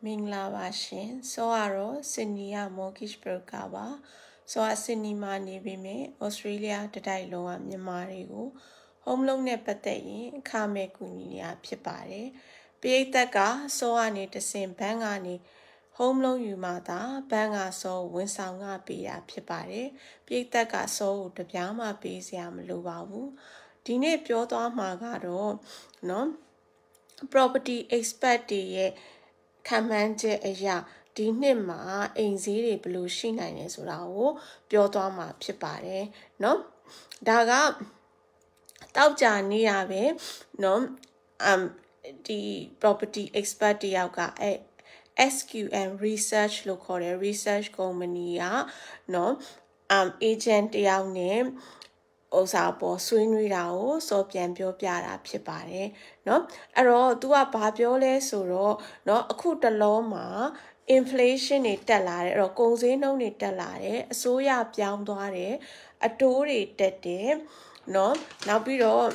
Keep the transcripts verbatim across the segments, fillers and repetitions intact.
Mingla Bashin, so aro, Sydney mortgage broker ba, so a Sydney money be me, Australia the Dailo and Yamarigo, home loan nepate, Kame Kunia Pipare, Pietaka, so I need the same bangani, home loan you mata, banga so when sanga be a Pipare, Pietaka so the Yama base yam lubabu, Dine Pioto Magado, no property expert ye. Command a ya, dinema, in zero blue sheen and is lao, biodama pipare, no? Daga Tauja niave, no? Um, the property expert yaga a S Q M research local research company, no? Um, agent yaw name. Osabo swing rao so pian pio piara pipare no aro tua babiole suro no akuta loma inflation ni telare ro kongse no ni telare asoya piang tware atori tette no now biro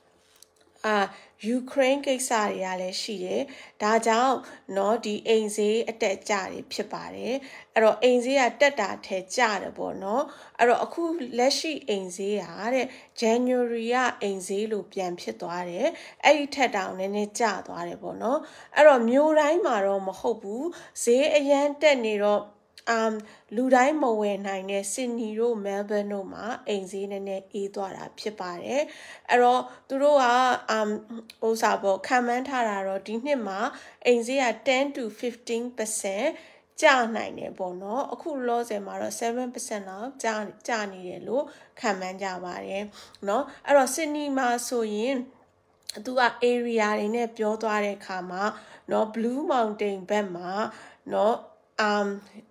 ah Ukraineကိစ္စတွေကလည်းရှိတယ်။ဒါကြောင့်เนาะဒီအိမ်ဈေးအတက်အကျတွေဖြစ်ပါတယ်။အဲ့တော့အိမ်ဈေးကတက်တာထဲကျတယ်ပေါ့နော်။အဲ့တော့အခုလက်ရှိအိမ်ဈေးဟာတဲ့ January ကအိမ်ဈေးလို့ပြန်ဖြစ်သွားတယ်။အဲ့ဒီထက်တောင်နည်းနည်းကျသွားတယ်ပေါ့နော်။အဲ့တော့မြို့တိုင်းမှာတော့မဟုတ်ဘူး။ဈေးအရန်တက်နေတော့um လူတိုင်းမဝယ်နိုင်တဲ့ Sydney တို့ Melbourne တို့မှာအိမ်ဈေးနည်းနည်းအေးသွားတာဖြစ်ပါတယ်အဲ့တော့သူတို့က um ဟိုစားပေါ့ခံမှန်းထားတာတော့ဒီနှစ်မှာအိမ်ဈေးကten to fifteen percent ကျနိုင်တယ်ပေါ့နော်အခုလောဆယ်မှာတော့seven percent လောက်ကျကျနေတယ်လို့ခံမှန်းကြပါတယ်เนาะအဲ့တော့ Sydney မှာဆိုရင်သူက area တွေနဲ့ပြောသွားတဲ့အခါမှာเนาะ Blue Mountain ဘက်မှာเนาะ um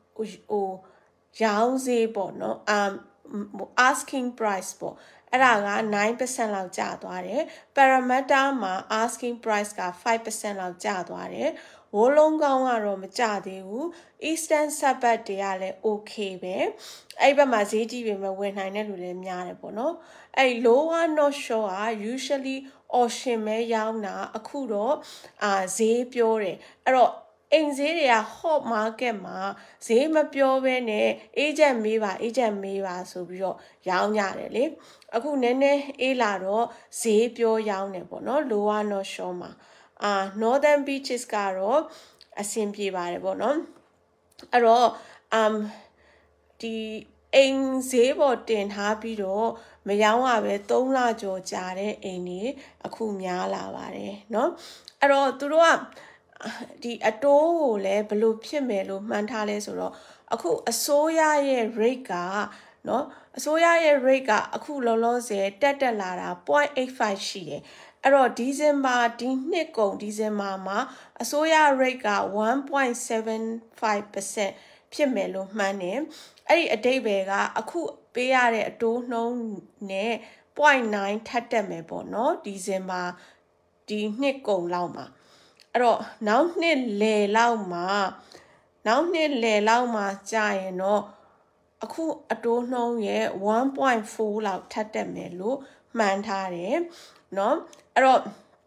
oh young zebo no um asking price ပေါ့အဲ့ဒါကnine percent လောက်ကျသွားတယ် Parramatta မှာ asking price ကfive percent လောက်ကျသွားတယ်ဝိုးလုံးကောင်းကတော့မကျသေးဘူး Eastern Suburb တွေကလည်း okay ပဲအဲ့ဘက်မှာဈေးကြီးပေမဲ့ဝင်နိုင်တဲ့လူလည်းများတယ်ပေါ့နော်အဲ့ Lower North Shore က usually auction ပဲရောင်းတာအခုတော့အာဈေးပြောတယ်အဲ့တော့အိမ်ဈေးတွေက hot market မှာဈေးမပြောဘဲနဲ့ agent မေးပါ agent မေးပါဆိုပြီးတော့ရောင်းကြတယ်လေအခုနည်းနည်းအေးလာတော့ဈေးပြောရောင်းတယ်ပေါ့နော် Lower North Shore မှာအာ Northern Beaches ကတော့အဆင်ပြေပါတယ်ပေါ့နော်အဲ့တော့ um ဒီအိမ်ဈေးပေါ်တင်ထားပြီးတော့မရောင်းရပဲthreeလကျော်ကြာတဲ့အိမ်တွေအခုများလာပါတယ်เนาะအဲ့တော့သူတို့ကဒီအတိုးကိုလည်းဘယ်လိုဖြစ်မယ်လို့မှန်းထားလဲဆိုတော့အခုအစိုးရရဲ့ rate ကเนาะအစိုးရရဲ့ rate ကအခုလောလောဆယ်တက်တက်လာတာzero point eight fiveရှိတယ်အဲ့တော့ဒီဇင်ဘာဒီနှစ်ကုန်ဒီဇင်ဘာမှာအစိုးရ rate ကone point seven five percent ဖြစ်မယ်လို့မှန်းတယ်အဲ့ဒီအတိတ်ပဲကအခုပေးရတဲ့အတိုးနှုန်းနဲ့zero point nine ထပ်တက်မယ်ပေါ့เนาะဒီဇင်ဘာဒီနှစ်ကုန်လောက်မှာအဲ့တော့နောက်နှစ်လယ်လောက်မှာနောက်နှစ်လယ်လောက်မှာကြာရင်တော့အခုအတိုးနှုန်းရဲ့one point fourလောက်ထပ်တက်မယ်လို့မှန်းထားတယ်เนาะအဲ့တော့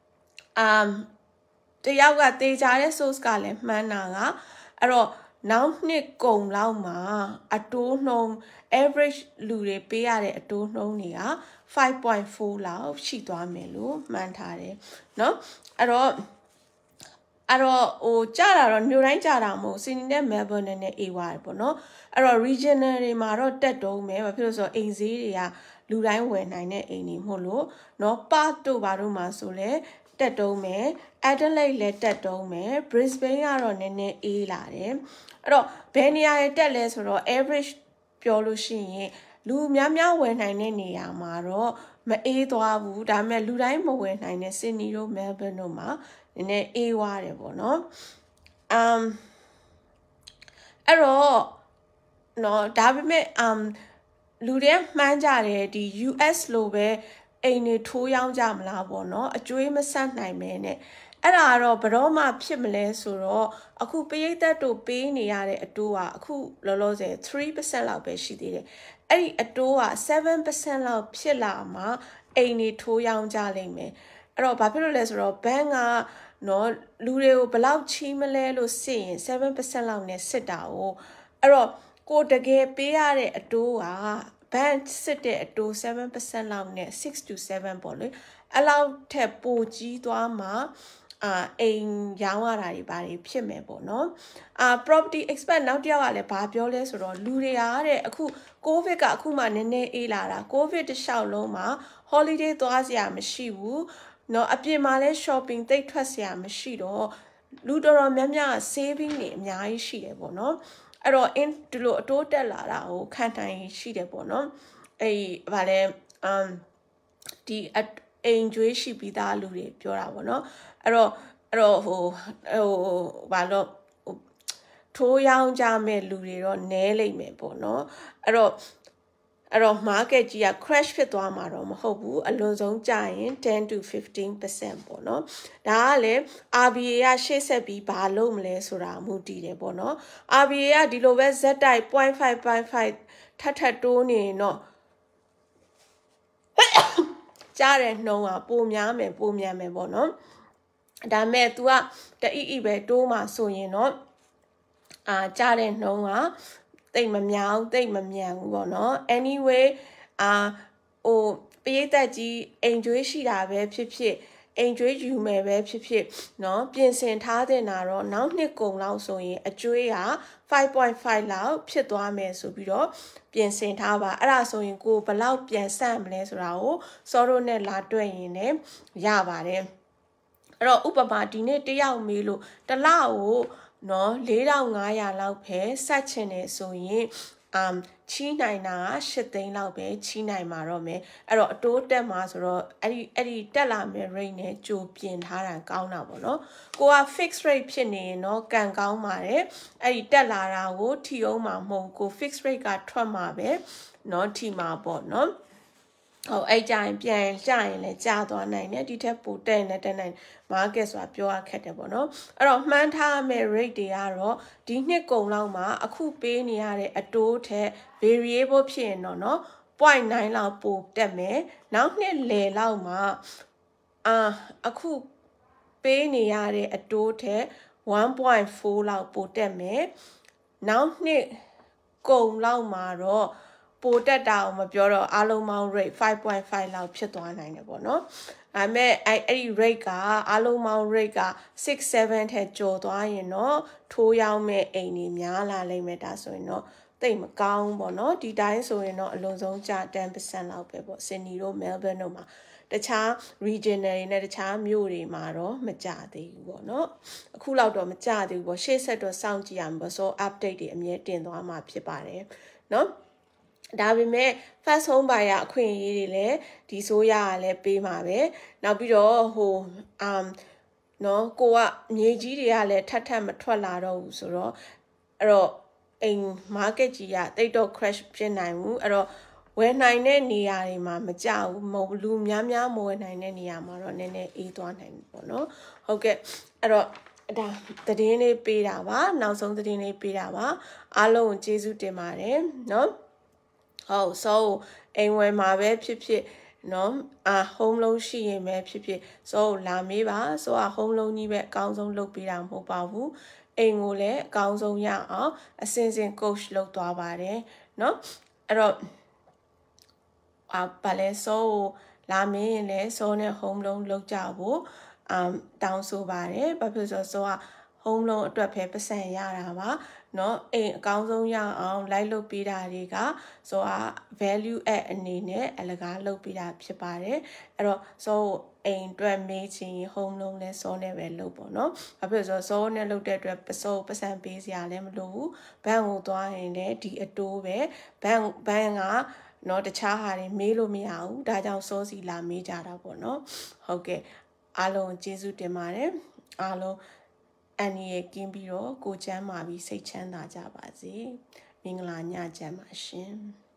um တယောက်ကတေချာတဲ့ source ကလည်းမှန်းတာကအဲ့တော့နောက်နှစ်ကုန်လောက်မှာအတိုးနှုန်း average လူတွေပေးရတဲ့အတိုးနှုန်းတွေကfive point fourလောက်ရှိသွားမယ်လို့မှန်းထားတယ်เนาะအဲ့တော့အဲ့တော့ဟိုကြတာတော့မြို့တိုင်းကြတာမဟုတ် Sydney နဲ့ Melbourne နဲ့အေးသွားတယ်ပေါ့နော်အဲ့တော့ regional တွေမှာတော့တက်တုံးမယ်ဘာဖြစ်လို့ဆိုတော့အိမ်ဈေးတွေကလူတိုင်းဝယ်နိုင်တဲ့အိမ်တွေမဟုတ်လို့เนาะ Perth တို့ဘာတို့မှာဆိုလဲတက်တုံးမယ် Adelaide လည်းတက်တုံးမယ် Brisbane ကတော့နည်းနည်းအေးလာတယ်အဲ့တော့ဘယ်နေရာတွေတက်လဲဆိုတော့ average ပြောလို့ရှိရင်လူများများဝယ်နိုင်တဲ့နေရာမှာတော့မအေးသွားဘူးဒါပေမဲ့လူတိုင်းမဝယ်နိုင်တဲ့ Sydney တို့ Melbourne တို့မှာနည်းနည်းအေးွားတယ်ပေါ့နော် um အဲ့တော့နော်ဒါပေမဲ့ um လူတွေမှန်းကြတယ်ဒီ U S လိုပဲအိမ်တွေထိုးရောင်းကြမလားပေါ့နော်အကျွေးမဆက်နိုင်မဲနဲ့အဲ့ဒါကတော့ဘယ်တော့မှဖြစ်မလဲဆိုတော့အခုပရိသတ်တို့ပေးနေရတဲ့အတိုးကအခုလောလောဆယ်three percent လောက်ပဲရှိသေးတယ်အဲ့ဒီအတိုးကseven percent လောက်ဖြစ်လာမှအိမ်တွေထိုးရောင်းကြလိမ့်မယ်အဲ့တော့ဘာဖြစ်လို့လဲဆိုတော့ဘဏ်ကနော်လူတွေကိုဘလောက်ချီးမလဲလို့စစ်ရင်seven percent လောက်နဲ့စစ်တာကိုအဲ့တော့ကိုတကယ်ပေးရတဲ့အတိုးကဘန်စစ်တဲ့အတိုးseven percent လောက်နဲ့six to seven ပေါ့လေအဲ့လောက်ထက်ပိုကြီးသွားမှာအာအိမ်ရောင်းရတာတွေဘာတွေဖြစ်မယ်ပေါ့နော်အာ property expert နောက်တစ်ယောက်ကလည်းဘာပြောလဲဆိုတော့လူတွေကတဲ့အခု covid ကအခုမှနည်းနည်းအေးလာတာ covid တစ်လျှောက်လုံးမှာ holiday သွားစရာမရှိဘူးနော်အပြင်မှာလဲ shopping တိတ်ထွက်စရာမရှိတော့လူတော်တော်များများ saving တွေအများကြီးရှိတယ်ပေါ့နော်အဲ့တော့ in ဒီလိုအတိုးတက်လာတာကိုခံနိုင်ရှိတယ်ပေါ့နော်အဲ့ဗာလဲ um ဒီအိမ်ကျွေးရှိပြီးသားလူတွေပြောတာပေါ့နော်အဲ့တော့အဲ့တော့ဟိုဟိုဘာလို့ထိုးရောင်းကြမဲ့လူတွေတော့နည်းလိမ့်မယ်ပေါ့နော်အဲ့တော့အဲ့တော့ market ကြီးက crash ဖြစ်သွားမှာတော့မဟုတ်ဘူးအလွန်ဆုံးကျရင်ten to fifteen percent ပေါ့နော်ဒါကလည်း R B A ကရှေ့ဆက်ပြီးဘာလုပ်မလဲဆိုတာမူတည်တယ်ပေါ့နော် R B A ကဒီလိုပဲ Z တိုက် zero point five point five ထပ်ထပ်တိုးနေတော့ကြားတဲ့နှုံးကပိုများမယ်ပိုမြန်မယ်ပေါ့နော်ဒါမဲ့ तू ကတအီအီပဲတိုးမှဆိုရင်တော့အာကြားတဲ့နှုံးကတိတ်မမြောင်တိတ်မမြန်ဘူးပေါ့နော် anyway အာဟိုပရိသတ်ကြီးအိမ်ကျွေးရှိတာပဲဖြစ်ဖြစ်အိမ်ကျွေးယူမယ်ပဲဖြစ်ဖြစ်เนาะပြင်ဆင်ထားတဲ့နာတော့နောက်နှစ်ကုန်လောက်ဆိုရင်အကျွေးကfive point fiveလောက်ဖြစ်သွားမယ်ဆိုပြီးတော့ပြင်ဆင်ထားပါအဲ့ဒါဆိုရင်ကိုဘလောက်ပြန်ဆန့်မလဲဆိုတာကိုစောတို့နဲ့လာတွေ့ရင်လည်းရပါတယ်အဲ့တော့ဥပမာဒီနေ့တယောက်မေးလို့တစ်လကိုနော်four thousand five hundredလောက်ပဲဆက်ချင်တယ်ဆိုရင်အမ်ချီးနိုင်တာeightသိန်းလောက်ပဲချီးနိုင်မှာတော့မယ်အဲ့တော့အတိုးတက်မှာဆိုတော့အဲ့ဒီအဲ့ဒီတက်လာမယ့် rate နဲ့ကြိုပြင်ထားတာကောင်းတာပေါ့နော်ကိုက fixed rate ဖြစ်နေရင်တော့ကန်ကောင်းပါတယ်အဲ့ဒီတက်လာတာကိုထီအောင်မှာမဟုတ်ကို fixed rate ကထွက်မှာပဲနော်ထီမှာပေါ့နော်ဟိုအဲ့ကြရင်ပြန်ကြရင်လည်းကြာသွားနိုင်တယ်ဒီထက်ပိုတက်နေတက်နိုင် market ဆိုတာပြောရခက်တယ်ပေါ့နော်အဲ့တော့မှန်းထားမဲ့ rate တွေကတော့ဒီနှစ်ကုန်လောက်မှာအခုပေးနေရတဲ့အတိုးထက် variable ဖြစ်ရင်တော့နော်zero point nine လောက်ပိုတက်မယ်နောက်နှစ်လယ်လောက်မှာအာအခုပေးနေရတဲ့အတိုးထက်one point four လောက်ပိုတက်မယ်နောက်နှစ်ကုန်လောက်မှာတော့ပိုတက်တာအောင်မပြောတော့အားလုံးပေါင်း rate five point five လောက်ဖြစ်သွားနိုင်တယ်ပေါ့နော်ဒါပေမဲ့အဲ့အဲ့ဒီ rate ကအားလုံးပေါင်း rate ကsix sevenထက်ကျော်သွားရင်တော့ထိုးရောင်းမဲ့အိမ်တွေများလာလိမ့်မယ်ဒါဆိုရင်တော့တိတ်မကောင်းပေါ့နော်ဒီတိုင်းဆိုရင်တော့အလွန်ဆုံးကျten percent လောက်ပဲပေါ့ Sydney တို့ Melbourne တို့မှာတခြား regional တွေနဲ့တခြားမြို့တွေမှာတော့မကြသေးဘူးပေါ့နော်အခုလောက်တော့မကြသေးဘူးပေါ့ရှေ့ဆက်တော့စောင့်ကြည့်ရမှာပေါ့ဆို update တွေအမြဲတင်သွားမှာဖြစ်ပါတယ်နော်ဒါပေမဲ့ first home buyer အခွင့်အရေးတွေလည်းဒီဆိုရကလည်းပေးမှာပဲနောက်ပြီးတော့ဟို um နော်ကိုကမြေကြီးတွေကလည်းထပ်ထပ်မထွက်လာတော့ဘူးဆိုတော့အဲ့တော့အိမ် market ကြီးကတိတ်တော့ crash ဖြစ်နိုင်ဘူးအဲ့တော့ဝယ်နိုင်တဲ့နေရာတွေမှာမကြဘူးမဟုတ်လူများများမဝယ်နိုင်တဲ့နေရာမှာတော့နည်းနည်းအေးသွားနိုင်ပေါ့နော်ဟုတ်ကဲ့အဲ့တော့ဒါသတင်းလေးပေးတာပါနောက်ဆုံးသတင်းလေးပေးတာပါအားလုံးကိုကျေးဇူးတင်ပါတယ်နော်ဟုတ်ဆိုအိမ်ဝယ်မှာပဲဖြစ်ဖြစ်နော်အာ home loan ရှိရင်ပဲဖြစ်ဖြစ်ဆိုလာမေးပါဆိုอ่ะ home loan ကြီးပဲအကောင်းဆုံးလုပ်ပေးတာမဟုတ်ပါဘူးအိမ်ကိုလည်းအကောင်းဆုံးရအောင်အစင်စင် coach လုပ်သွားပါတယ်နော်အဲ့တော့အာဘာလဲဆိုလာမေးရင်လည်းဆိုနဲ့ home loan လုပ်ကြဖို့အမ်တောင်းဆိုပါတယ်ဘာဖြစ်လို့ဆိုတော့ home loan အတွက်ပဲပတ်စံရတာပါเนาะအိမ်အကောင်းဆုံးရအောင်လိုက်လုပ်ပေးတာတွေကဆိုอ่ะ value add အနေနဲ့အလကားလုပ်ပေးတာဖြစ်ပါတယ်အဲ့တော့ဆိုအိမ်အတွက်မေးချင် home loan လဲစောနဲ့ပဲလုပ်ပေါ့เนาะဘာဖြစ်လို့ဆိုစောနဲ့လုပ်တဲ့အတွက်ပစောပတ်စံပေးစရာလည်းမလိုဘူးဘဏ်ကိုသွားရင်လည်းဒီအတိုးပဲဘဏ်ဘဏ်ကနော်တခြားဟာတွေမေးလို့မရဘူးဒါကြောင့်စောစီလာမေးကြတာပေါ့နော်ဟုတ်ကဲ့အားလုံးကျေးဇူးတင်ပါတယ်အားလုံးအန်ရီကင်းပြီးတော့ကိုချမ်းပါပြီးစိတ်ချမ်းသာကြပါစေမင်္ဂလာညချမ်းပါရှင်